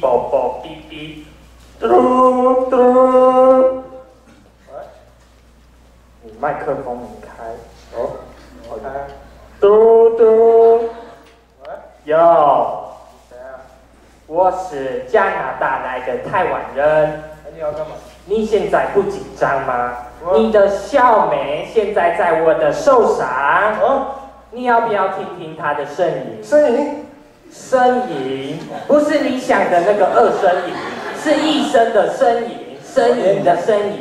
啵啵哔哔，嘟嘟。你麦克风没开。哦，我开。嘟嘟。哟。怎样？我是加拿大来的台湾人。你要干嘛？你现在不紧张吗？你的小美现在在我的手上。哦。你要不要听听她的声音？呻吟，不是你想的那个二呻吟，是一生的呻吟，呻吟的呻吟。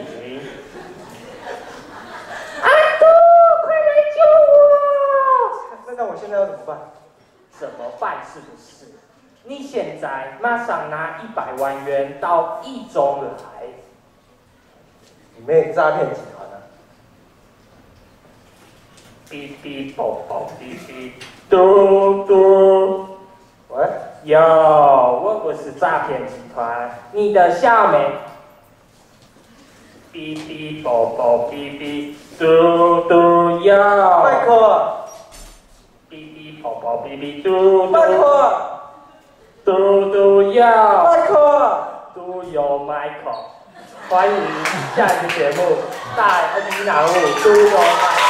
阿杜，快来救我！那我现在要怎么办？怎么办？是不是？你现在马上拿100万元到1中来。你妹诈骗集团啊！哔哔啵啵哔哔，嘟嘟。喂，有，我不是诈骗集团，你的小美。哔哔啵啵哔哔，嘟嘟有。麦克。哔哔啵啵哔哔，嘟嘟。麦克。嘟嘟有。麦克。嘟有麦克。欢迎下一个节目，大 N 人物嘟有麦克。